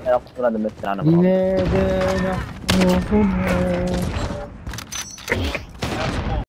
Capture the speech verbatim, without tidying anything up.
يقصون هذا المثل أنا معهم. لماذا نحن هنا؟